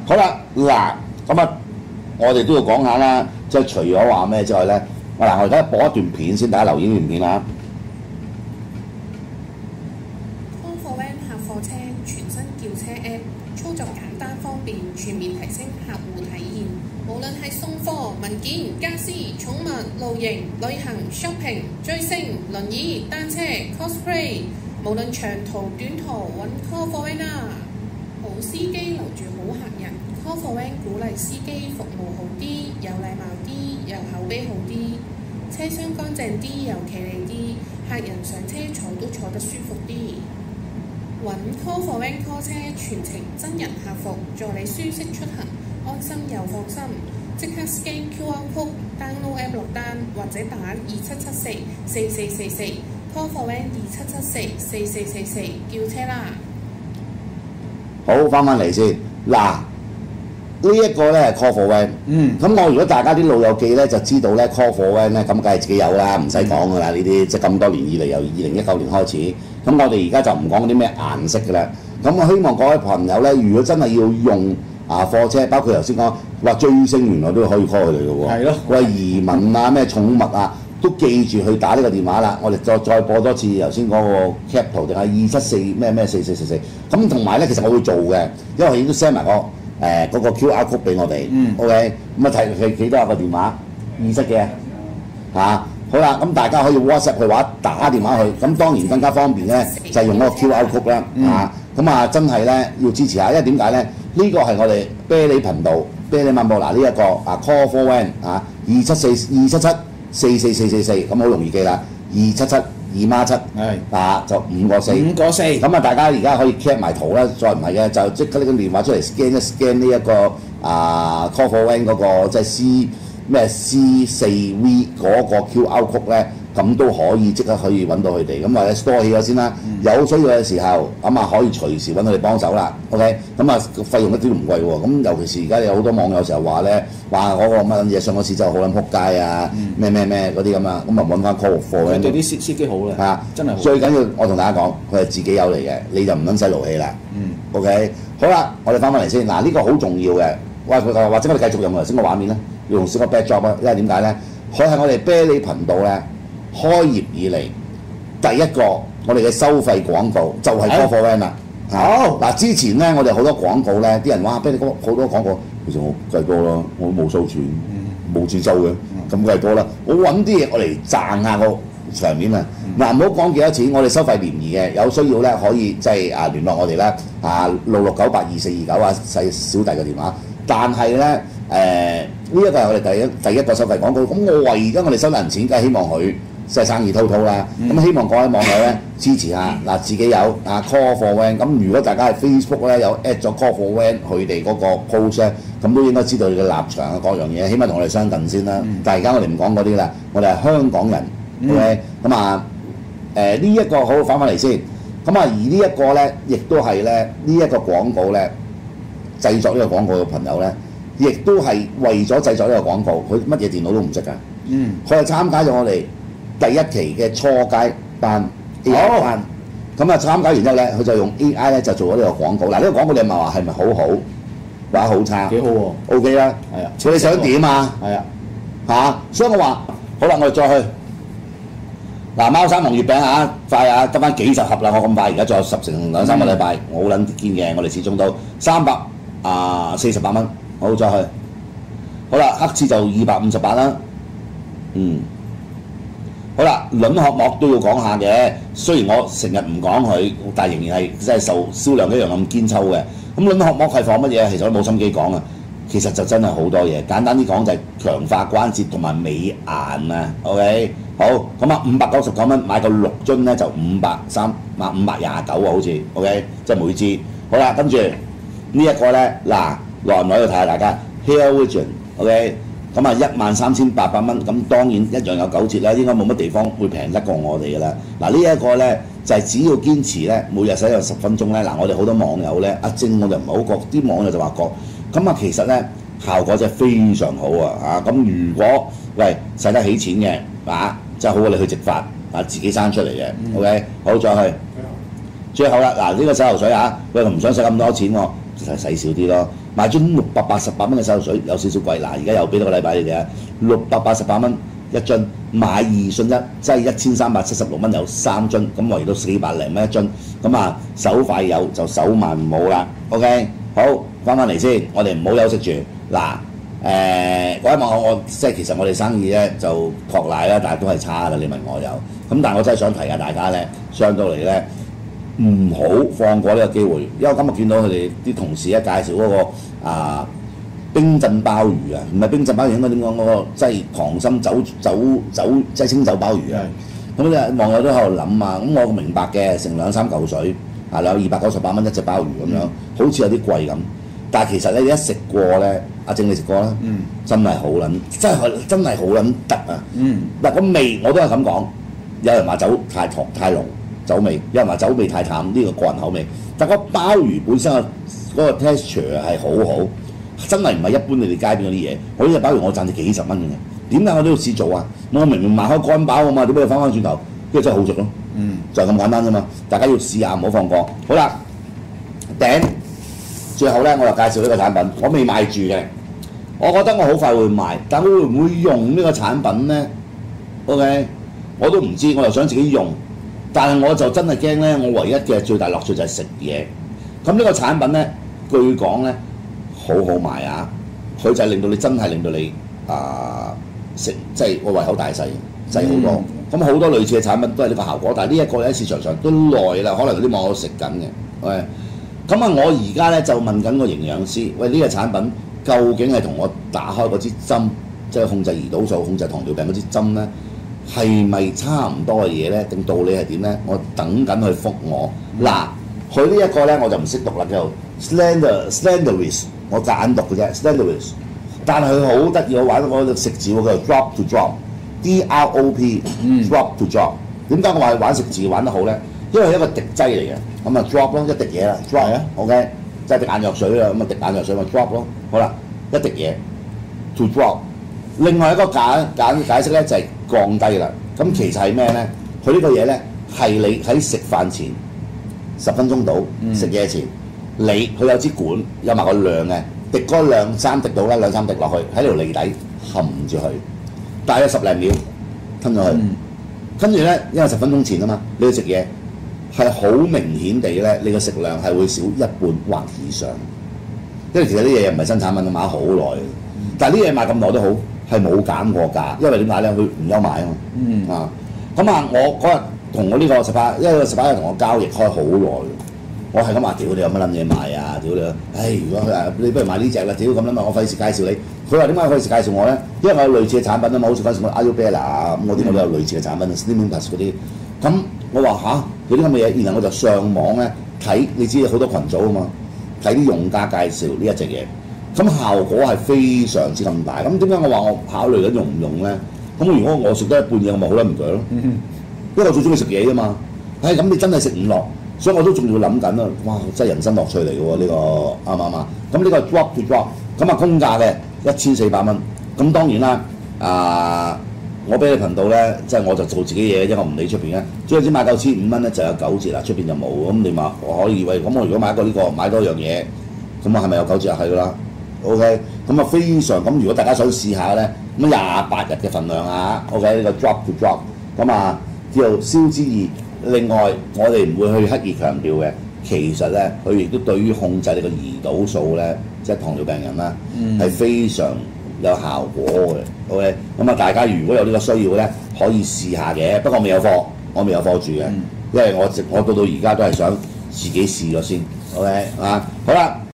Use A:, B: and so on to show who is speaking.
A: 好啦，嗱，咁啊，我哋都要講下啦，即係除咗話咩之外咧，嗱，我而家播一段片先，大家留意呢段片啊。
B: Call4Van 客貨車全新叫車 App， 操作簡單方便，全面提升客戶體驗。無論係送貨、文件、家私、寵物、露營、旅行、shopping、追星、輪椅、單車、cosplay， 無論長途短途揾 Call4Van 啊！好司機留住好客人 ，Call4Van 鼓勵司機服務好啲，有禮貌啲，又口碑好啲，車廂乾淨啲，又企理啲，客人上車坐都坐得舒服啲。揾 Call4Van call 車全程真人客服，助你舒適出行，安心又放心。即刻 scan QR code download app 落單，或者打27744444 Call4Van 27744444叫車啦。
A: 好，翻嚟先。嗱，呢一個咧係 Call4Van。咁我如果大家啲老友記咧就知道咧 Call4Van 咧，咁梗係自己有啦，唔使講噶啦。呢啲即係咁多年以嚟，由2019年開始。咁我哋而家就唔講嗰啲咩顏色㗎啦。咁我希望各位朋友咧，如果真係要用貨車，包括頭先講話追星，原來都可以 call 佢哋嘅喎。係咯。喂，移民啊，咩寵物啊，都記住去打呢個電話啦。我哋再播多次頭先嗰個 cap 圖，定係274咩4444。咁同埋咧，其實我會做嘅，因為佢已經 send 埋嗰個 QR code 俾我哋。OK， 咁啊睇幾多個電話？27嘅嚇。好啦，咁大家可以 WhatsApp 佢話打電話去，咁當然更加方便咧，就係用嗰個 QR code 啦。咁啊真係咧要支持下，因為點解咧？呢個係我哋啤梨頻道、啤梨漫步嗱呢一個Call4Van 277444444，咁好容易記啦，277 2孖7就5個4。5個4。咁啊大家而家可以 cap 埋圖啦，再唔係嘅就即刻拎個電話出嚟 scan 一 scan 呢一個Call4Van 嗰個即係C4V 嗰個 QR code 咧，咁都可以即刻可以揾到佢哋。咁或者 store 起咗先啦，有需要嘅時候咁啊可以隨時揾佢哋幫手啦。OK， 咁啊費用一啲都唔貴喎。咁尤其是而家有好多網友成日話咧，話嗰個乜嘢上嗰次真係好撚撲街啊，咩嗰啲咁啊，咁啊揾翻 Call4Van。對啲司機好啦，係真係好。最緊要我同大家講，佢係自己有嚟嘅，你就唔撚使勞氣啦。OK， 好啦，我哋翻返嚟先。嗱，呢個好重要嘅。或者我哋繼續用頭先個畫面咧。用少個 backdrop 啊，因為點解咧？佢係我哋啤梨頻道咧開業以嚟第一個我哋嘅收費廣告，就係 Call4Van 啦。好嗱，之前咧我哋好多廣告咧，啲人話啤梨哥好多廣告，其實我計多啦，我冇收錢，冇錢收嘅，咁計多啦。我揾啲嘢我嚟賺下個場面啊！嗱，唔好講幾多錢，我哋收費廉宜嘅，有需要咧可以即係聯絡我哋啦，66982429細小弟嘅電話。但係咧呢一個係我哋第一個收費廣告，咁我為咗我哋收人錢，梗係希望佢即係生意滔滔啦。咁希望各位網友咧支持下，嗱自己有Call4Van，咁如果大家喺 Facebook 咧有 at 咗 Call4Van 佢哋嗰個 post 咧，咁都應該知道你嘅立場啊各樣嘢，起碼同我哋相近先啦。但係而家我哋唔講嗰啲啦，我哋係香港人 ，OK， 咁呢一個好翻返嚟先，咁而呢一個咧亦都係咧呢一個廣告咧製作呢個廣告嘅朋友咧。亦都係為咗製作呢個廣告，佢乜嘢電腦都唔識㗎。佢係參加咗我哋第一期嘅初階班 AI 班，咁參加完之後咧，佢就用 AI 咧就做咗呢個廣告。嗱，呢個廣告你咪話係咪好好，或者好差？幾好喎 ！OK 啦，係啊。你想點啊？係啊，所以我話好啦，我哋再去嗱貓山王月餅快得翻幾十盒啦！我咁快，而家仲有10成2-3個禮拜，我好撚堅嘅，我哋始終都348蚊。好，再去。好啦，黑刺就258啦。好啦，輪殼膜都要講下嘅。雖然我成日唔講佢，但係仍然係真係受銷量一樣咁堅抽嘅。咁輪殼膜係放乜嘢？其實我都冇心機講啊。其實就真係好多嘢。簡單啲講就係強化關節同埋美顏啊。OK， 好咁599蚊買個6樽咧就529啊，好似 OK， 即係每支。好啦，跟住呢一個咧嗱。耐唔耐去睇下大家 Hair Vision，OK， 咁13800蚊，咁當然一樣有9折啦，應該冇乜地方會平得過我哋㗎啦。嗱呢一個咧就係只要堅持咧，每日使有10分鐘咧，嗱我哋好多網友咧，阿晶我就唔係好覺，啲網友就話覺，咁其實咧效果真係非常好啊！咁如果喂使得起錢嘅真係好過你去植髮自己生出嚟嘅 ，OK， 好再去，最後啦，嗱呢個洗頭水喂唔想使咁多錢喎，使少啲咯。 買樽688蚊嘅洗頭水有少少貴，嗱而家又俾多個禮拜你哋啊，688蚊一樽，買2送1，即係1376蚊有3樽，咁圍到400零蚊一樽，咁啊手快有就手慢唔好啦。OK， 好翻嚟先，我哋唔好休息住嗱。嗰一晚我即係其實我哋生意咧就托賴啦，但係都係差啦。你問我有咁，但係我真係想提下大家咧，上到嚟咧唔好放過呢個機會，因為我今日見到佢哋啲同事咧介紹嗰個冰鎮鮑魚啊，唔係冰鎮鮑魚應該點講嗰個即係溏心即係清酒鮑魚啊。咁咧網友都喺度諗啊，咁我明白嘅，成2-3嚿水啊，有298蚊一隻鮑魚咁樣，好似有啲貴咁。但係其實咧，你一食過咧，阿正你食過啦，真係好撚，真係好撚得啊！嗱個味我都係咁講，有人話酒太濃太濃酒味，有人話酒味太淡，呢個個人口味。但個鮑魚本身嗰個 texture 係好好，真係唔係一般你哋街邊嗰啲嘢。我呢隻鮑魚我賺你幾十蚊嘅，點解我都要試做啊？我明明賣開乾鮑啊嘛，點解要翻返轉頭？跟住真係好食咯，就係咁簡單啫嘛。大家要試下，唔好放過。好啦，頂。最後咧，我就介紹呢個產品，我未賣住嘅，我覺得我好快會賣，但會唔會用呢個產品咧 ？OK， 我都唔知，我又想自己用，但係我就真係驚咧，我唯一嘅最大樂趣就係食嘢。咁呢個產品咧，據講咧好好賣啊，佢就係令到你真係令到你食，即係個胃口大細好多。咁好多類似嘅產品都係呢個效果，但係呢一個喺市場上都耐啦，可能有啲網友食緊嘅。喂。咁啊！我而家咧就問緊個營養師，喂呢個產品究竟係同我打開嗰支針，即係控制胰島素、控制糖尿病嗰支針咧，係咪差唔多嘅嘢咧？定道理係點咧？我等緊佢覆我。嗱，佢呢一個咧我就唔識讀啦，叫做 Slenderis， 我夾硬讀嘅啫 Slenderis。但係佢好得意，我玩嗰個食字喎，佢係 drop to drop，D-R-O-P drop to drop。點解我話玩食字玩得好咧？因為係一個滴劑嚟嘅，咁啊 drop 咯，一滴嘢啦 drop 啊 ，OK， 即係滴眼藥水啦，咁啊滴眼藥水咪 drop 咯，好啦，一滴嘢 to drop。另外一個解釋咧就係降低啦。咁其實係咩咧？佢呢個嘢咧係你喺食飯前10分鐘到食嘢前，佢有支管有埋個量嘅，滴嗰2-3滴到啦，2-3滴落去喺條脷底含住佢，大約10零秒吞咗去，跟住咧因為10分鐘前啊嘛，你要食嘢。係好明顯地咧，你個食量係會少1半或以上，因為其實啲嘢唔係新產品，買好耐嘅。但係呢嘢賣咁耐都好，係冇減過價，因為點解咧？佢唔憂買啊嘛。咁啊，我嗰日同我呢個18，因為個18日同我交易開好耐，我係咁話：屌你有乜撚嘢賣啊？屌你！如果你不如買呢隻啦，屌咁啦我費事介紹你。佢話點解費事介紹我咧？因為我有類似嘅產品啊嘛，好似嗰陣時我 Ayurveda 咁嗰啲我都有類似嘅產品 Slimming Plus 嗰啲。咁我話吓，有啲咁嘅嘢，然後我就上網咧睇，你知好多群組啊嘛，睇啲用家介紹呢一隻嘢，咁效果係非常之咁大。咁點解我話我考慮緊用唔用咧？咁如果我食得一半嘢，我咪好撚唔鋸咯。因為我最中意食嘢啊嘛。咁你真係食唔落，所以我都仲要諗緊啊。哇！真係人生樂趣嚟嘅喎，呢個啱唔啱啊？咁呢個 drop to drop，咁啊公價嘅1400蚊。咁當然啦，我俾你頻道咧，即係我就做自己嘢，因為我唔理出邊嘅。總之買夠1500蚊咧就有9折啦，出邊就冇。咁你話我可以喂，咁我如果買過呢個買多樣嘢，咁啊係咪有9折啊？係㗎啦。OK， 咁啊非常咁，如果大家想試下咧，咁28日嘅份量啊 ，OK 呢個 drop to drop， 咁啊叫做消脂液。另外我哋唔會去刻意強調嘅，其實咧佢亦都對於控制你個胰島素咧，即係糖尿病人啦，係非常有效果嘅。OK， 咁啊大家如果有呢個需要咧，可以試下嘅。不過未有貨，我未有貨住嘅，因為我到而家都係想自己試咗先。OK 啊，好啦。